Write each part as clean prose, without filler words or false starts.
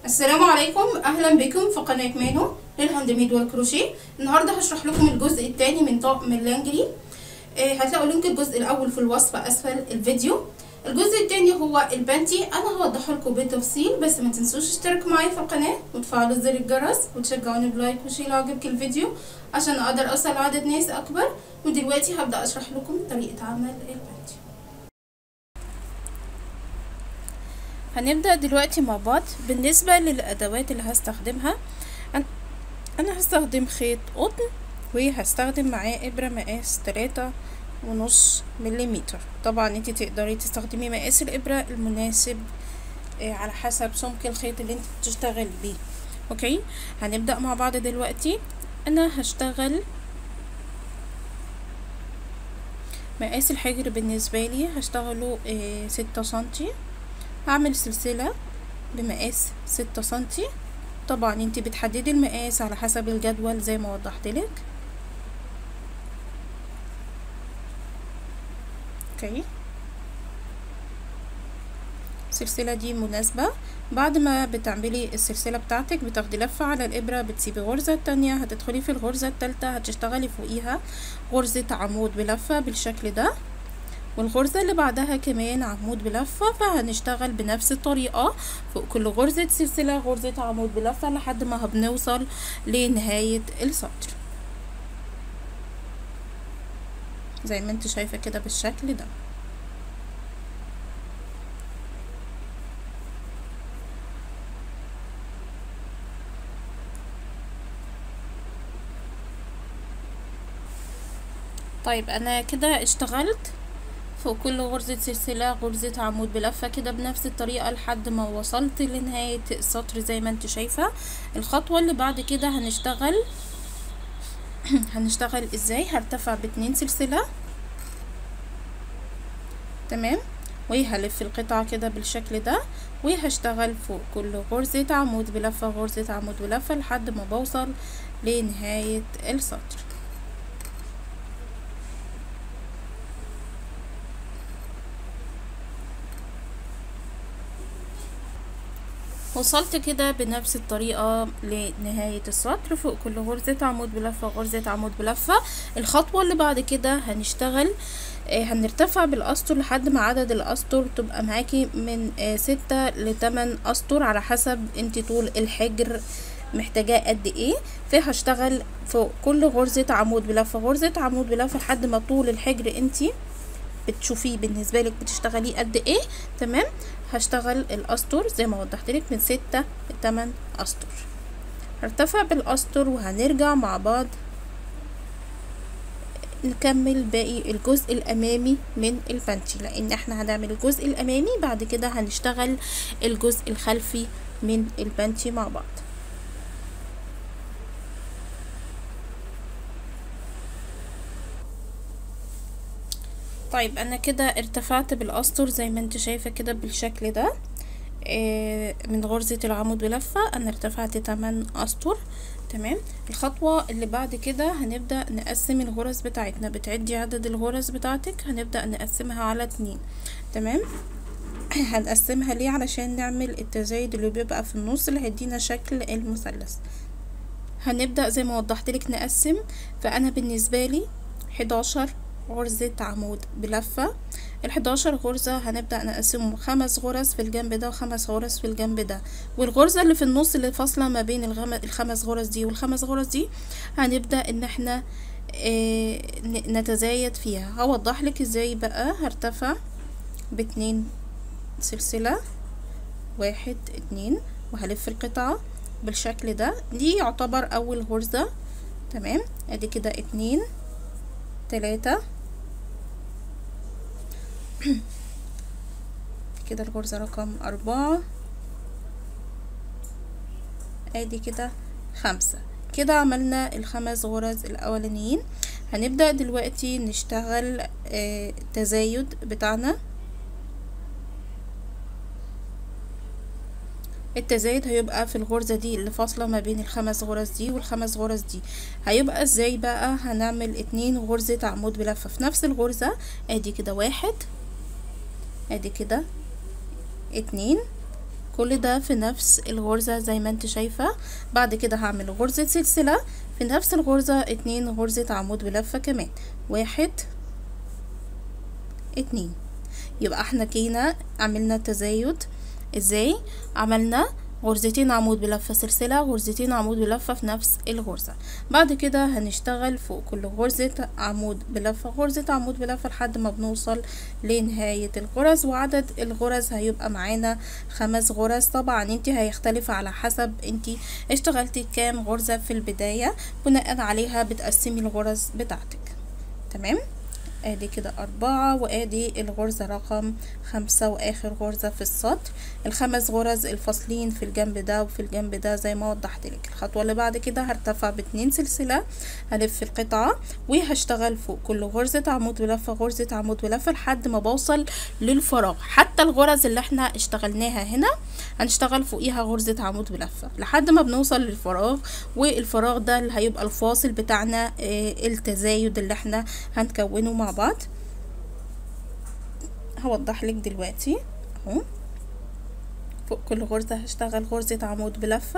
السلام عليكم، اهلا بكم في قناه مانو للهاند ميد والكروشيه. النهارده هشرح لكم الجزء الثاني من طقم اللانجري. هتلاقوا لينك الجزء الاول في الوصف اسفل الفيديو. الجزء الثاني هو البانتي، انا هوضحه لكم بالتفصيل، بس ما تنسوش تشتركوا معايا في القناه وتفعلوا زر الجرس وتشجعوني بلايك وشير لو عجبك الفيديو عشان اقدر اوصل لعدد ناس اكبر. ودلوقتي هبدا اشرح لكم طريقه عمل البانتي. هنبدأ دلوقتي مع بعض. بالنسبة للأدوات اللي هستخدمها، أنا هستخدم خيط قطن وهستخدم معاه إبرة مقاس 3.5 مليمتر. طبعا انتي تقدري تستخدمي مقاس الإبرة المناسب على حسب سمك الخيط اللي انتي بتشتغل بيه. اوكي، هنبدأ مع بعض دلوقتي. أنا هشتغل مقاس الحجر بالنسبة لي هشتغله 6 سنتي. هعمل سلسلة بمقاس 6 سنتي. طبعا انتي بتحددي المقاس على حسب الجدول زي ما وضحتلك. اوكي، السلسلة دي مناسبة. بعد ما بتعملي السلسلة بتاعتك بتاخدي لفة على الإبرة، بتسيبي غرزة تانية، هتدخلي في الغرزة التالتة هتشتغلي فوقيها غرزة عمود بلفة بالشكل ده، والغرزة اللي بعدها كمان عمود بلفة. فهنشتغل بنفس الطريقة فوق كل غرزة سلسلة غرزة عمود بلفة لحد ما بنوصل لنهاية السطر زي ما انت شايفة كده بالشكل ده. طيب انا كده اشتغلت فوق كل غرزة سلسلة غرزة عمود بلفة كده بنفس الطريقة لحد ما وصلت لنهاية السطر زي ما انت شايفة. الخطوة اللي بعد كده هنشتغل ازاي؟ هرتفع ب2 سلسلة، تمام، وهلف القطعة كده بالشكل ده، وهشتغل فوق كل غرزة عمود بلفة غرزة عمود بلفة لحد ما بوصل لنهاية السطر. وصلت كده بنفس الطريقة لنهاية السطر فوق كل غرزة عمود بلفة غرزة عمود بلفة. الخطوة اللي بعد كده هنرتفع بالأسطر لحد ما عدد الأسطر تبقى معاكي من 6 ل8 أسطر على حسب انتي طول الحجر محتاجاه قد ايه. فهشتغل فوق كل غرزة عمود بلفة غرزة عمود بلفة لحد ما طول الحجر انتي بتشوفيه بالنسبه لك بتشتغليه قد ايه. تمام، هشتغل الاسطر زي ما وضحت لك من 6 ل8 اسطر. هرتفع بالاسطر وهنرجع مع بعض نكمل باقي الجزء الامامي من البانتي، لان احنا هنعمل الجزء الامامي بعد كده هنشتغل الجزء الخلفي من البانتي مع بعض. طيب انا كده ارتفعت بالاسطر زي ما انت شايفة كده بالشكل ده. من غرزة العمود بلفة انا ارتفعت 8 اسطر. تمام، الخطوة اللي بعد كده هنبدأ نقسم الغرز بتاعتنا. بتعدي عدد الغرز بتاعتك هنبدأ نقسمها على 2. تمام، هنقسمها ليه؟ علشان نعمل التزايد اللي بيبقى في النص اللي هيدينا شكل المثلث. هنبدأ زي ما وضحت لك نقسم. فانا بالنسبة لي 11 غرزة عمود بلفة. ال11 غرزة هنبدأ نقسمهم 5 غرز في الجنب ده و5 غرز في الجنب ده، والغرزة اللي في النص اللي فاصلة ما بين ال5 غرز دي وال5 غرز دي هنبدأ ان احنا نتزايد فيها. هوضح لك ازاي بقى. هرتفع ب2 سلسلة 1 2 وهلف القطعة بالشكل ده. دي يعتبر اول غرزة. تمام، ادي كده 2 3 كده الغرزة رقم 4، ادي كده 5. كده عملنا ال5 غرز الاولانيين. هنبدأ دلوقتي نشتغل التزايد بتاعنا. التزايد هيبقى في الغرزة دي اللي فاصلة ما بين ال5 غرز دي وال5 غرز دي. هيبقى ازاي بقى؟ هنعمل 2 غرزة عمود بلفة في نفس الغرزة. ادي كده 1 ادي كده 2 كل ده في نفس الغرزة زي ما انت شايفة. بعد كده هعمل غرزة سلسلة في نفس الغرزة، 2 غرزة عمود بلفة كمان، 1 2. يبقى احنا كده عملنا تزايد. ازاي؟ عملنا غرزتين عمود بلفة سلسلة، غرزتين عمود بلفة في نفس الغرزة. بعد كده هنشتغل فوق كل غرزة عمود بلفة غرزة عمود بلفة لحد ما بنوصل لنهاية الغرز. وعدد الغرز هيبقى معانا 5 غرز. طبعا انت هيختلف على حسب انت اشتغلتي كام غرزة في البداية، بناء عليها بتقسمي الغرز بتاعتك. تمام؟ ادي كده 4، وادي الغرزة رقم 5 واخر غرزة في السطر. ال5 غرز الفاصلين في الجنب ده وفي الجنب ده زي ما وضحت لك. الخطوة اللي بعد كده هرتفع ب2 سلسلة، هلف القطعة وهشتغل فوق كل غرزة عمود بلفة غرزة عمود بلفة لحد ما بوصل للفراغ. حتى الغرز اللي احنا اشتغلناها هنا هنشتغل فوقيها غرزة عمود بلفة لحد ما بنوصل للفراغ، والفراغ ده اللي هيبقى الفاصل بتاعنا التزايد اللي احنا هنكونه مع بعض. هوضح لك دلوقتي اهو. فوق كل غرزة هشتغل غرزة عمود بلفة،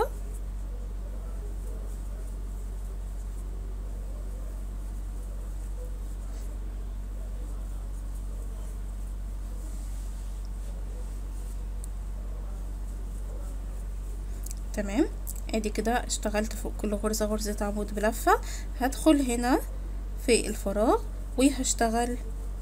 تمام. ادي كده اشتغلت فوق كل غرزة غرزة عمود بلفة. هدخل هنا في الفراغ وهشتغل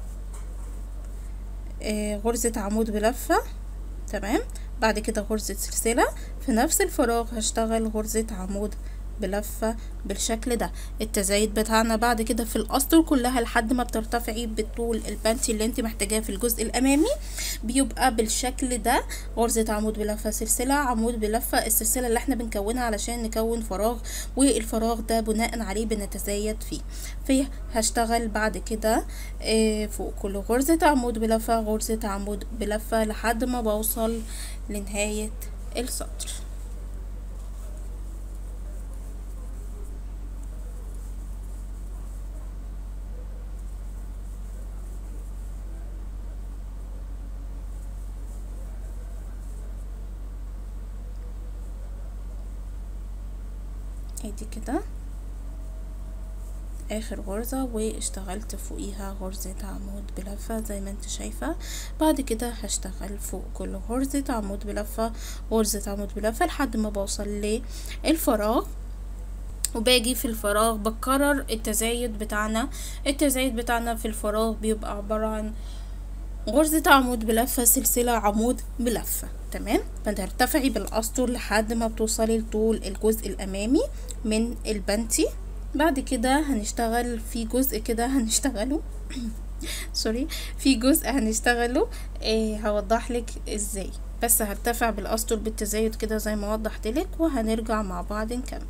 غرزة عمود بلفة، تمام. بعد كده غرزة سلسلة في نفس الفراغ هشتغل غرزة عمود بلفة بالشكل ده. التزايد بتاعنا بعد كده في الاسطر كلها لحد ما بترتفعي بالطول البنتي اللي انت محتاجاه في الجزء الامامي بيبقى بالشكل ده. غرزة عمود بلفة سلسلة عمود بلفة، السلسلة اللي احنا بنكونها علشان نكون فراغ، والفراغ ده بناء عليه بنتزايد فيه. هشتغل بعد كده فوق كل غرزة عمود بلفة غرزة عمود بلفة لحد ما بوصل لنهاية السطر. ادي كده اخر غرزة واشتغلت فوقيها غرزة عمود بلفة زي ما انت شايفة. بعد كده هشتغل فوق كل غرزة عمود بلفة غرزة عمود بلفة لحد ما بوصل للفراغ، وباجي في الفراغ بكرر التزايد بتاعنا. التزايد بتاعنا في الفراغ بيبقى عبارة عن غرزة عمود بلفة سلسلة عمود بلفة، تمام. فهترتفعي بالاسطر لحد ما بتوصلي لطول الجزء الامامي من البنتي. بعد كده هنشتغل في جزء كده هنشتغله سوري، في جزء هنشتغله هوضح لك ازاي، بس هرتفع بالاسطر بالتزايد كده زي ما وضحت لك، وهنرجع مع بعض نكمل.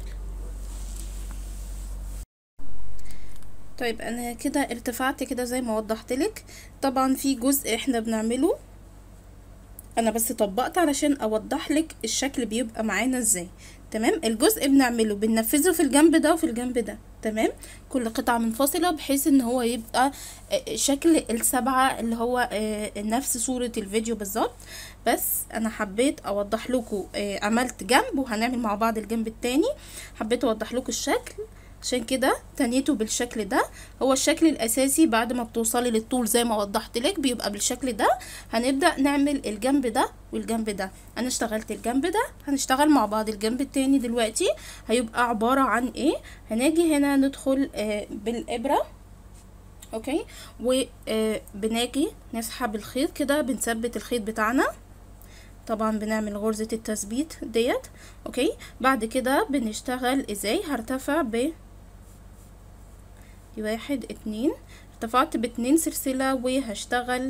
طيب انا كده ارتفعت كده زي ما وضحت لك. طبعا في جزء احنا بنعمله، انا بس طبقت علشان اوضح لك الشكل بيبقى معانا ازاي، تمام. الجزء بنعمله بننفذه في الجنب ده وفي الجنب ده، تمام. كل قطعة منفصلة بحيث ان هو يبقى شكل السبعة اللي هو نفس صورة الفيديو بالظبط. بس انا حبيت اوضح لكم، عملت جنب وهنعمل مع بعض الجنب التاني. حبيت اوضح لكم الشكل عشان كده تنيته بالشكل ده. هو الشكل الاساسي بعد ما بتوصلي للطول زي ما وضحت لك بيبقى بالشكل ده. هنبدأ نعمل الجنب ده والجنب ده. انا اشتغلت الجنب ده، هنشتغل مع بعض الجنب التاني دلوقتي. هيبقى عبارة عن ايه؟ هناجي هنا ندخل بالابرة، اوكي، وبناجي نسحب الخيط كده، بنثبت الخيط بتاعنا. طبعا بنعمل غرزة التثبيت ديت، اوكي. بعد كده بنشتغل ازاي؟ هرتفع 1 2، ارتفعت ب2 سلسلة وهشتغل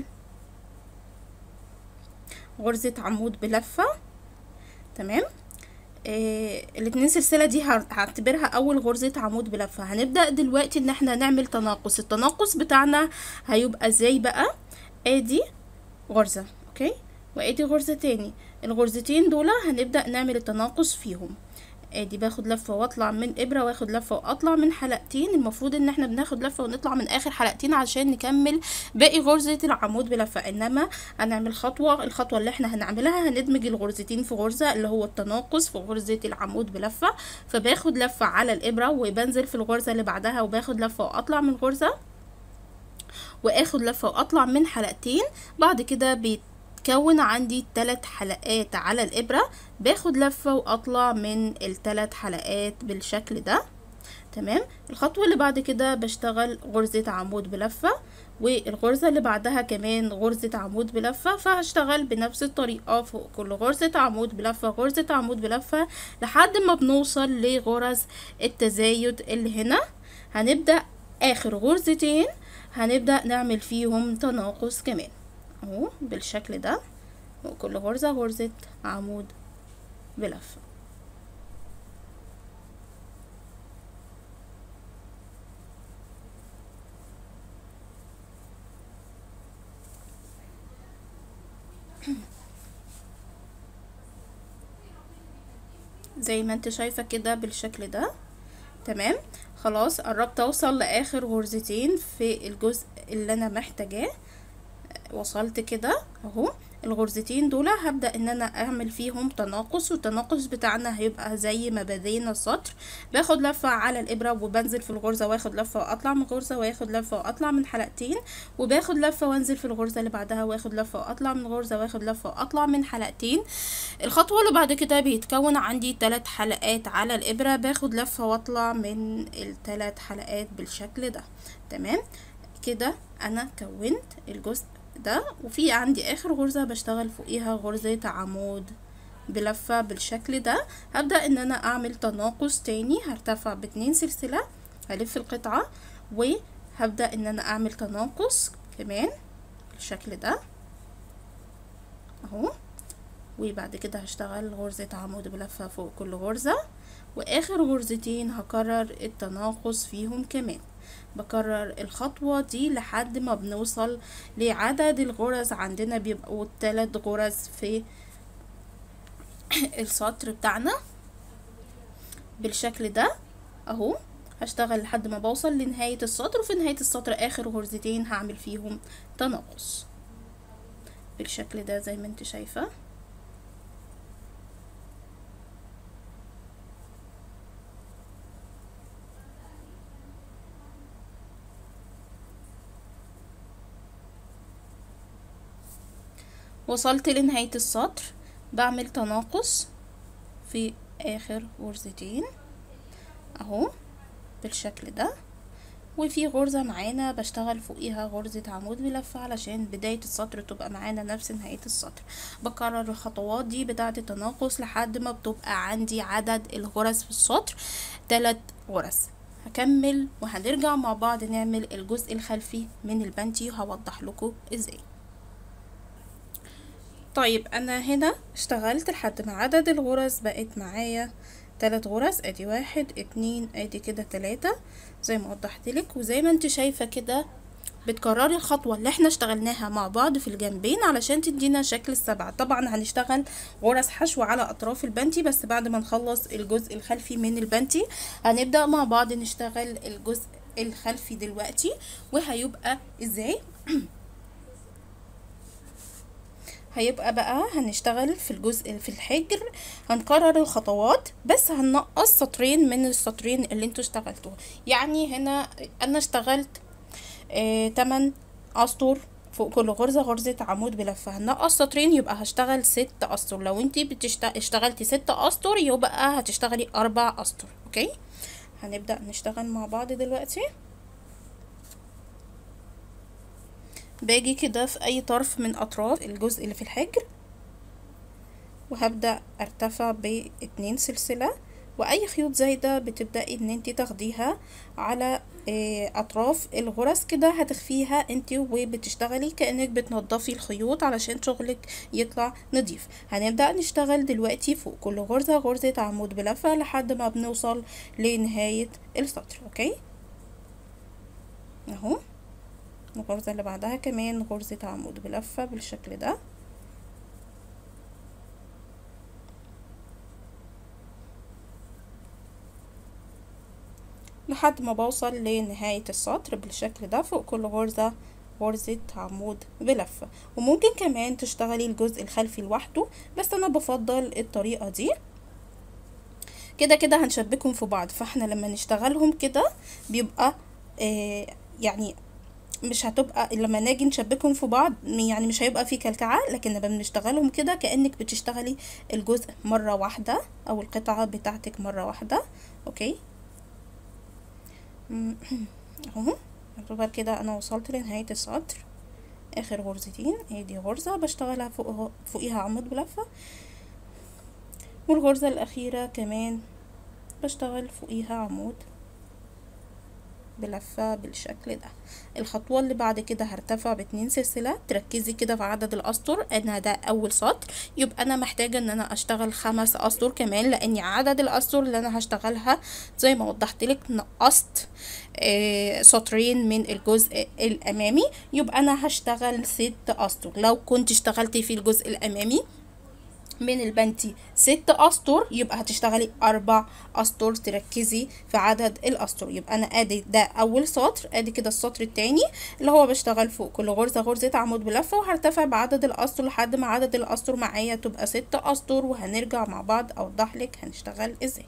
غرزة عمود بلفة، تمام. ال2 سلسلة دي هعتبرها اول غرزة عمود بلفة. هنبدأ دلوقتي ان احنا نعمل تناقص. التناقص بتاعنا هيبقى ازاي بقى؟ ادي غرزة، اوكي، وادي غرزة تاني. الغرزتين دول هنبدأ نعمل التناقص فيهم. ادي باخد لفة واطلع من ابرة، واخد لفة واطلع من حلقتين. المفروض ان احنا بناخد لفة ونطلع من اخر حلقتين عشان نكمل باقي غرزة العمود بلفة، انما هنعمل الخطوة اللي احنا هنعملها هندمج الغرزتين في غرزة، اللي هو التناقص في غرزة العمود بلفة. فباخد لفة على الابرة وبنزل في الغرزة اللي بعدها، وباخد لفة واطلع من غرزة، واخد لفة واطلع من حلقتين. بعد كده بيتكون عندي 3 حلقات على الابرة، باخد لفة واطلع من ال3 حلقات بالشكل ده. تمام. الخطوة اللي بعد كده بشتغل غرزة عمود بلفة، والغرزة اللي بعدها كمان غرزة عمود بلفة. فهشتغل بنفس الطريقة فوق كل غرزة عمود بلفة غرزة عمود بلفة لحد ما بنوصل لغرز التزايد اللي هنا. هنبدأ اخر غرزتين هنبدأ نعمل فيهم تناقص كمان اهو بالشكل ده، وكل غرزة غرزة عمود بلفة. زي ما انت شايفة كده بالشكل ده. تمام. خلاص قربت اوصل لاخر غرزتين في الجزء اللي انا محتاجاه. وصلت كده اهو. الغرزتين دول هبدأ ان انا اعمل فيهم تناقص، والتناقص بتاعنا هيبقى زي ما بدينا السطر. باخد لفة على الابرة وبنزل في الغرزة، واخد لفة واطلع من غرزة، واخد لفة واطلع من حلقتين، وباخد لفة وانزل في الغرزة اللي بعدها، واخد لفة واطلع من غرزة، واخد لفة واطلع من حلقتين. الخطوة اللي بعد كده بيتكون عندي 3 حلقات على الابرة، باخد لفة واطلع من ال3 حلقات بالشكل ده. تمام كده انا كونت الجزء ده، وفي عندي اخر غرزة بشتغل فوقيها غرزة عمود بلفة بالشكل ده. هبدأ ان انا اعمل تناقص تاني، هرتفع ب2 سلسلة، هلف القطعة وهبدأ ان انا اعمل تناقص كمان بالشكل ده اهو. وبعد كده هشتغل غرزة عمود بلفة فوق كل غرزة، واخر غرزتين هكرر التناقص فيهم كمان. بكرر الخطوة دي لحد ما بنوصل لعدد الغرز عندنا بيبقوا 3 غرز في السطر بتاعنا بالشكل ده اهو. هشتغل لحد ما بوصل لنهاية السطر، وفي نهاية السطر اخر غرزتين هعمل فيهم تناقص بالشكل ده زي ما انت شايفة. وصلت لنهاية السطر، بعمل تناقص في اخر غرزتين اهو بالشكل ده. وفي غرزة معانا بشتغل فوقيها غرزة عمود بلفة علشان بداية السطر تبقى معانا نفس نهاية السطر. بكرر الخطوات دي بتاعة التناقص لحد ما بتبقى عندي عدد الغرز في السطر 3 غرز. هكمل وهنرجع مع بعض نعمل الجزء الخلفي من البنتي، وهوضح لكم ازاي. طيب انا هنا اشتغلت لحد ما عدد الغرز بقت معايا 3 غرز، ادي 1 2 ادي كده 3 زي ما وضحت لك. وزي ما انت شايفة كده بتكرري الخطوة اللي احنا اشتغلناها مع بعض في الجنبين علشان تدينا شكل السبعة. طبعا هنشتغل غرز حشو على اطراف البنتي بس بعد ما نخلص الجزء الخلفي من البنتي. هنبدأ مع بعض نشتغل الجزء الخلفي دلوقتي وهيبقى ازاي. هيبقى بقى هنشتغل في الجزء في الحجر، هنكرر الخطوات بس هننقص سطرين من السطرين اللي انتوا اشتغلتوه. يعني هنا انا اشتغلت 8 اسطر فوق كل غرزة غرزة عمود بلفة، هنقص سطرين يبقى هشتغل 6 اسطر. لو انتي اشتغلتي 6 اسطر يبقى هتشتغلي 4 اسطر. اوكي هنبدأ نشتغل مع بعض دلوقتي. باجي كده في اي طرف من اطراف الجزء اللي في الحجر وهبدأ ارتفع ب2 سلسلة، واي خيوط زايدة بتبدأي ان انت تاخديها على اطراف الغرز كده هتخفيها انت وبتشتغلي كأنك بتنضفي الخيوط علشان شغلك يطلع نظيف. هنبدأ نشتغل دلوقتي فوق كل غرزة غرزة عمود بلفة لحد ما بنوصل لنهاية السطر. اوكي اهو الغرزة اللي بعدها كمان غرزة عمود بلفة بالشكل ده. لحد ما بوصل لنهاية السطر بالشكل ده. فوق كل غرزة غرزة عمود بلفة. وممكن كمان تشتغلي الجزء الخلفي لوحده، بس انا بفضل الطريقة دي. كده كده هنشبكهم في بعض، فاحنا لما نشتغلهم كده بيبقى يعني مش هتبقى لما نيجي نشبكهم في بعض يعني مش هيبقى في كلكعة، لكن لما بنشتغلهم كده كأنك بتشتغلي الجزء مرة واحدة او القطعة بتاعتك مرة واحدة. اوكي اهو يعتبر كده انا وصلت لنهاية السطر. اخر غرزتين، ادي غرزة بشتغلها فوقيها عمود بلفة، والغرزة الاخيرة كمان بشتغل فوقيها عمود بلفة بالشكل ده. الخطوة اللي بعد كده هرتفع ب2 سلسلة. تركزي كده في عدد الاسطر، انا ده اول سطر، يبقى انا محتاجة ان انا اشتغل 5 اسطر كمان، لاني عدد الاسطر اللي انا هشتغلها زي ما وضحت لك نقصت سطرين من الجزء الامامي، يبقى انا هشتغل 6 اسطر. لو كنت اشتغلتي في الجزء الامامي من البنتي 6 اسطر يبقى هتشتغلي 4 اسطر. تركزي في عدد الاسطر. يبقى انا ادي ده اول سطر، ادي كده السطر التاني اللي هو بشتغل فوق كل غرزة غرزة عمود بلفة، وهرتفع بعدد الاسطر لحد ما عدد الاسطر معايا تبقى 6 اسطر. وهنرجع مع بعض اوضح لك هنشتغل ازاي.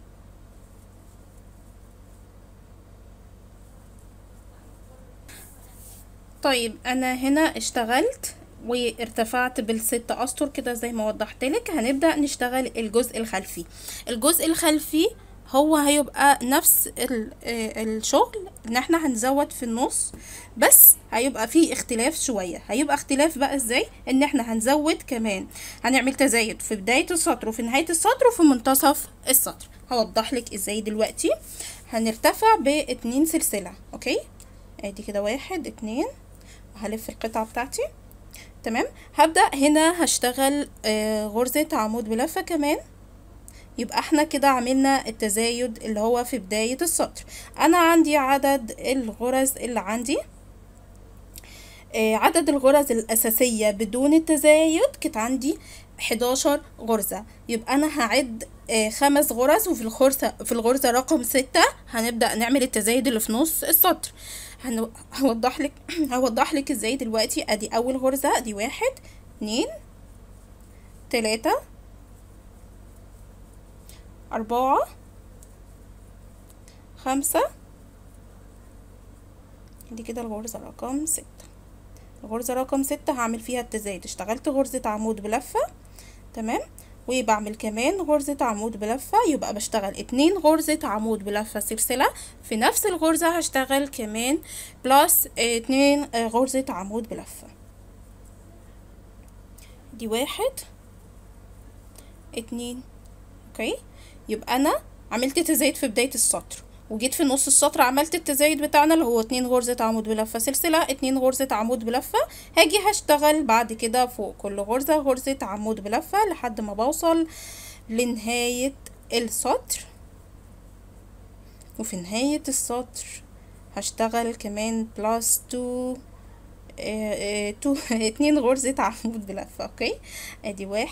طيب انا هنا اشتغلت وارتفعت بال6 اسطر كده زي ما وضحت لك. هنبدأ نشتغل الجزء الخلفي. الجزء الخلفي هو هيبقى نفس الشغل، ان احنا هنزود في النص، بس هيبقى فيه اختلاف شوية. هيبقى اختلاف بقى ازاي؟ ان احنا هنزود كمان، هنعمل تزايد في بداية السطر وفي نهاية السطر وفي منتصف السطر. هوضح لك ازاي دلوقتي. هنرتفع ب2 سلسلة. اوكي ادي كده 1 2، وهلف القطعة بتاعتي. تمام. هبدأ هنا هشتغل غرزة عمود بلفة كمان. يبقى احنا كده عملنا التزايد اللي هو في بداية السطر. انا عندي عدد الغرز اللي عندي، عدد الغرز الأساسية بدون التزايد كانت عندي 11 غرزة. يبقى أنا هعد 5 غرز، وفي الغرزة رقم 6 هنبدأ نعمل التزايد اللي في نص السطر. هوضح لك ازاي دلوقتي. ادي أول غرزة، ادي 1 2 3 4 5. دي كده الغرزة رقم 6. الغرزة رقم 6 هعمل فيها التزايد. اشتغلت غرزة عمود بلفة. تمام. وبعمل كمان غرزة عمود بلفة، يبقى بشتغل 2 غرزة عمود بلفة سلسلة. في نفس الغرزة هشتغل كمان بلس 2 غرزة عمود بلفة. دي 1 2. اوكي يبقى انا عملت تزايد في بداية السطر، وجيت في نص السطر عملت التزايد بتاعنا اللي هو 2 غرزة عمود بلفة سلسلة، 2 غرزة عمود بلفة. هاجي هشتغل بعد كده فوق كل غرزة غرزة عمود بلفة لحد ما بوصل لنهاية السطر. وفي نهاية السطر هشتغل كمان بلس 2 غرزة عمود بلفة. اوكي ادي 1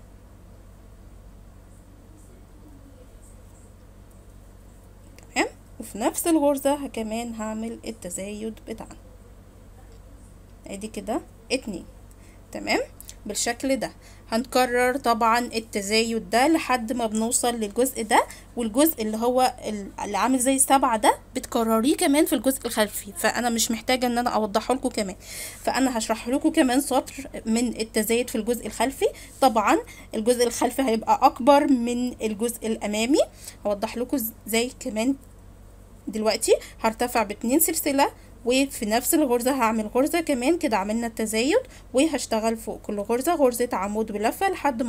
وفي نفس الغرزة كمان هعمل التزايد بتاعنا. ادي كده 2. تمام. بالشكل ده هنكرر طبعا التزايد ده لحد ما بنوصل للجزء ده، والجزء اللي هو اللي عامل زي 7 ده بتكرريه كمان في الجزء الخلفي، فانا مش محتاجه ان انا اوضحه لكم كمان، فانا هشرح لكم كمان سطر من التزايد في الجزء الخلفي. طبعا الجزء الخلفي هيبقى اكبر من الجزء الامامي. هوضح لكم ازاي كمان دلوقتي. هرتفع ب2 سلسلة، وفي نفس الغرزة هعمل غرزة كمان كده عملنا التزايد، وهشتغل فوق كل غرزة غرزة عمود بلفة لحد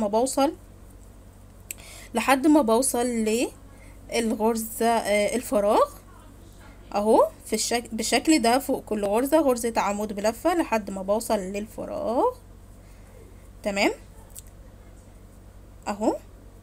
ما بوصل للغرزة الفراغ اهو بالشكل ده. فوق كل غرزة غرزة عمود بلفة لحد ما بوصل للفراغ. تمام اهو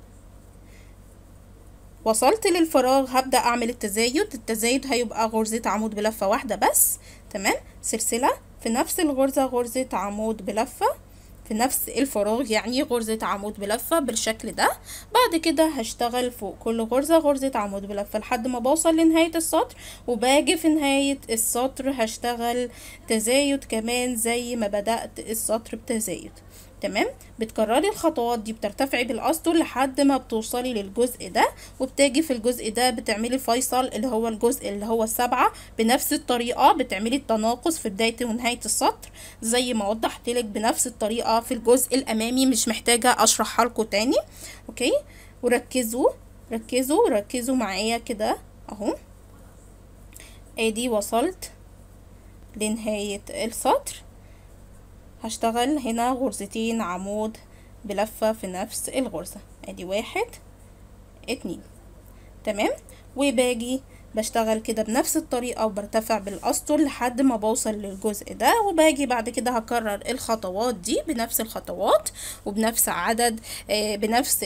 وصلت للفراغ. هبدأ اعمل التزايد هيبقى غرزة عمود بلفة واحدة بس. تمام. سلسلة في نفس الغرزة غرزة عمود بلفة، في نفس الفراغ، يعني غرزة عمود بلفة بالشكل ده. بعد كده هشتغل فوق كل غرزة غرزة عمود بلفة لحد ما بوصل لنهاية السطر، وباجي في نهاية السطر هشتغل تزايد كمان زي ما بدأت السطر بتزايد. تمام. بتكرري الخطوات دي، بترتفعي بالاسطر لحد ما بتوصلي للجزء ده، وبتاجي في الجزء ده بتعملي فيصل اللي هو الجزء اللي هو السبعة. بنفس الطريقة بتعملي التناقص في بداية ونهاية السطر زي ما وضحت لك بنفس الطريقة في الجزء الامامي، مش محتاجة اشرحها لكم تاني. اوكي. وركزوا ركزوا معايا كده اهو. ادي وصلت لنهاية السطر، هشتغل هنا غرزتين عمود بلفة في نفس الغرزة. ادي 1 2. تمام. وباجي بشتغل كده بنفس الطريقة وبرتفع بالاسطر لحد ما بوصل للجزء ده، وباجي بعد كده هكرر الخطوات دي بنفس الخطوات وبنفس عدد بنفس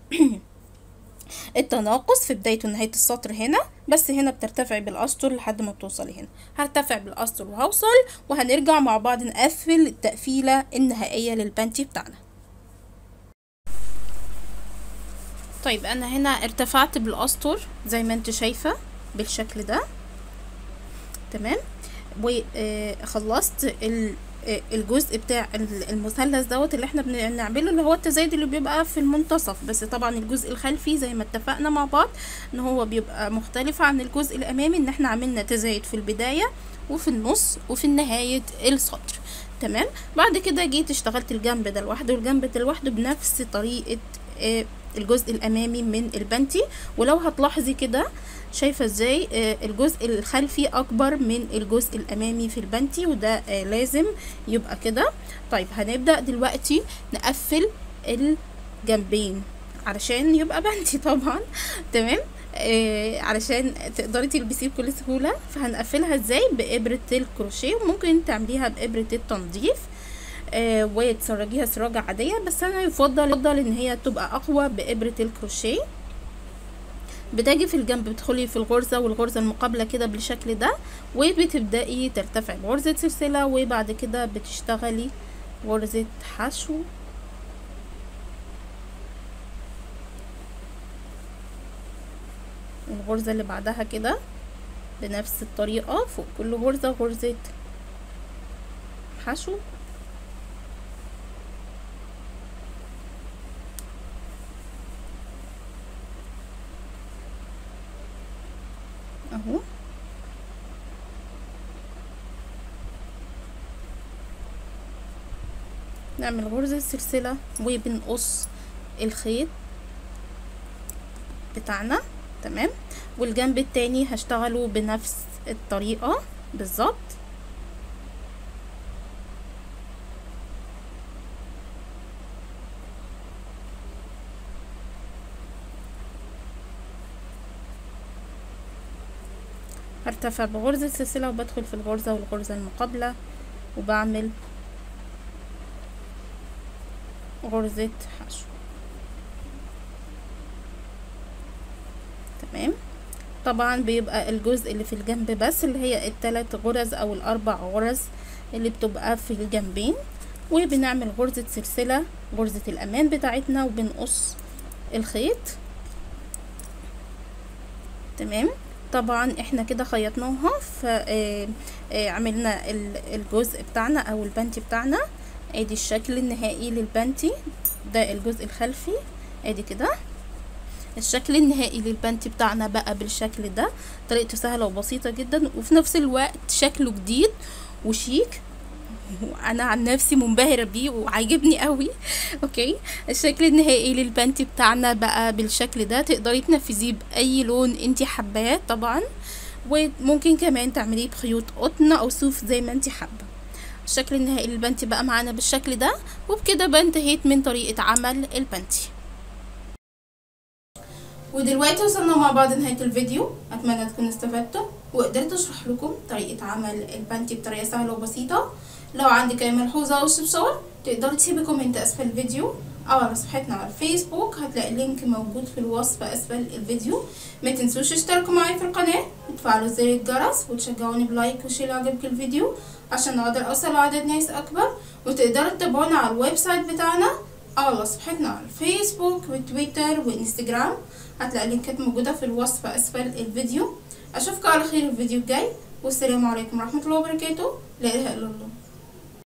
التناقص في بداية ونهاية السطر هنا، بس هنا بترتفعي بالاسطر لحد ما بتوصلي هنا. هرتفع بالاسطر وهوصل، وهنرجع مع بعض نقفل التقفيلة النهائية للبانتي بتاعنا. طيب انا هنا ارتفعت بالاسطر زي ما انت شايفة بالشكل ده. تمام. وخلصت الجزء بتاع المثلث دوت اللي احنا بنعمله، اللي هو التزايد اللي بيبقى في المنتصف. بس طبعا الجزء الخلفي زي ما اتفقنا مع بعض ان هو بيبقى مختلف عن الجزء الامامي، ان احنا عملنا تزايد في البداية وفي النص وفي نهاية السطر. تمام. بعد كده جيت اشتغلت الجنب ده لوحده والجنب ده لوحده بنفس طريقة الجزء الامامي من البنتي. ولو هتلاحظي كده شايفة ازاي الجزء الخلفي اكبر من الجزء الامامي في البنتي، وده لازم يبقى كده. طيب هنبدأ دلوقتي نقفل الجنبين علشان يبقى بنتي طبعا. تمام. علشان تقدري تلبسيه بكل سهولة. فهنقفلها ازاي؟ بإبرة الكروشيه، وممكن تعمليها بإبرة التنظيف وتسرجيها سراجة عادية، بس انا يفضل ان هي تبقى اقوى بإبرة الكروشيه. بتاجي في الجنب بتدخلي في الغرزة والغرزة المقابلة كده بالشكل ده، وبتبدأي ترتفعي بغرزة سلسلة، وبعد كده بتشتغلي غرزة حشو الغرزة اللي بعدها كده بنفس الطريقة. فوق كل غرزة غرزة حشو. اهو. نعمل غرزة سلسلة وبنقص الخيط بتاعنا. تمام. والجنب التاني هشتغله بنفس الطريقة بالظبط. هرتفع بغرزة سلسلة وبدخل في الغرزة والغرزة المقابلة وبعمل غرزة حشو. تمام. طبعا بيبقى الجزء اللي في الجنب بس، اللي هي ال3 غرز او ال4 غرز اللي بتبقى في الجنبين، وبنعمل غرزة سلسلة غرزة الامان بتاعتنا وبنقص الخيط. تمام. طبعا احنا كده خيطناها، عملنا الجزء بتاعنا او البنتي بتاعنا. ادي الشكل النهائي للبنتي، ده الجزء الخلفي. ادي كده الشكل النهائي للبنتي بتاعنا بقى بالشكل ده. طريقته سهلة وبسيطة جدا، وفي نفس الوقت شكله جديد وشيك. انا عن نفسي منبهرة بيه وعاجبني قوي. اوكي. الشكل النهائي للبنتي بتاعنا بقى بالشكل ده. تقدري تنفذيه باي لون انتي حباه طبعا، وممكن كمان تعمليه بخيوط قطن او صوف زي ما انتي حابة. الشكل النهائي للبنتي بقى معانا بالشكل ده. وبكده بقى انتهيت من طريقة عمل البنتي. ودلوقتي وصلنا مع بعض نهاية الفيديو. اتمنى تكونوا استفدتوا وقدرت اشرح لكم طريقة عمل البنتي بطريقة سهلة وبسيطة. لو عندك اي ملحوظة او استفسار تقدري تسيبي كومنت اسفل الفيديو، او على صفحتنا على الفيسبوك. هتلاقي اللينك موجود في الوصف اسفل الفيديو. ما تنسوش تشتركوا معايا في القناه وتفعلوا زر الجرس وتشجعوني بلايك وشير لو عجبك الفيديو عشان اقدر اوصل لعدد ناس اكبر. وتقدروا تتابعونا على الويب سايت بتاعنا او على صفحتنا على الفيسبوك وتويتر وانستجرام. هتلاقي اللينكات موجوده في الوصف اسفل الفيديو. اشوفكم على خير الفيديو الجاي، والسلام عليكم ورحمه الله وبركاته. لا اله الا الله.